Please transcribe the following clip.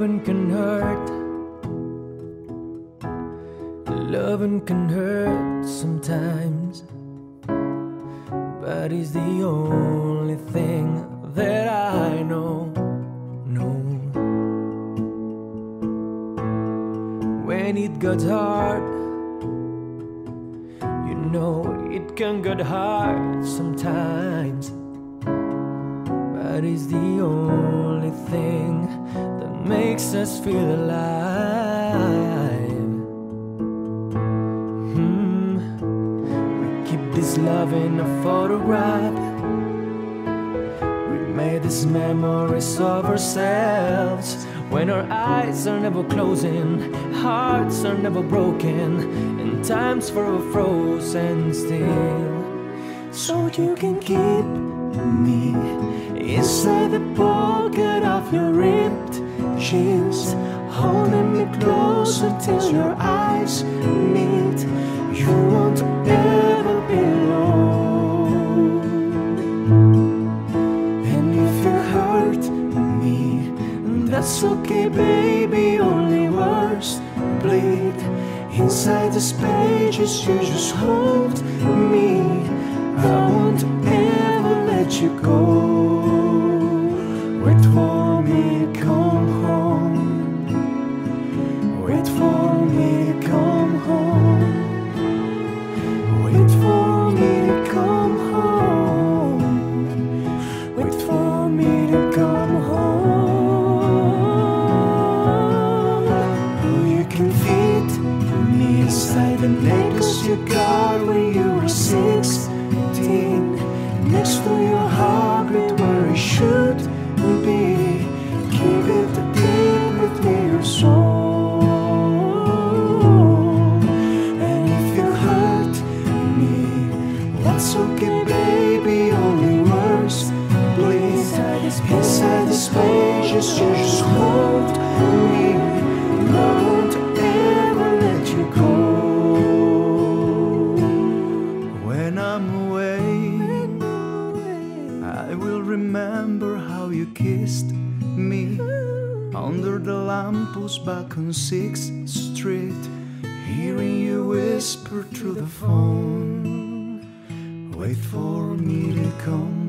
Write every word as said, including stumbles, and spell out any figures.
Loving can hurt. Loving can hurt sometimes, but it's the only thing that I know. No. When it got hard, you know it can get hard sometimes, but it's the only thing that makes us feel alive. hmm. We keep this love in a photograph. We made these memories of ourselves, when our eyes are never closing, hearts are never broken, and time's forever frozen still. So you can keep me inside the pocket of your ripped jeans, holding me closer till your eyes meet. You won't ever be alone. And if you hurt me, that's okay, baby, only words bleed inside these pages. You just hold me, I won't ever let you go. Wait for me, come home. Wait for me, come home. Wait for me to come home. Wait for me to come home. You can feed me inside the necklace you got when you were sixteen, next to your heart, right where it should be. Keep it deep within your soul. And if you hurt me, that's okay, baby, only words bleed inside these pages. You just hold me, I won't ever let you go. When I'm away, I will remember how you kissed me under the lamppost back on sixth street, hearing you whisper through the phone. Wait for me to come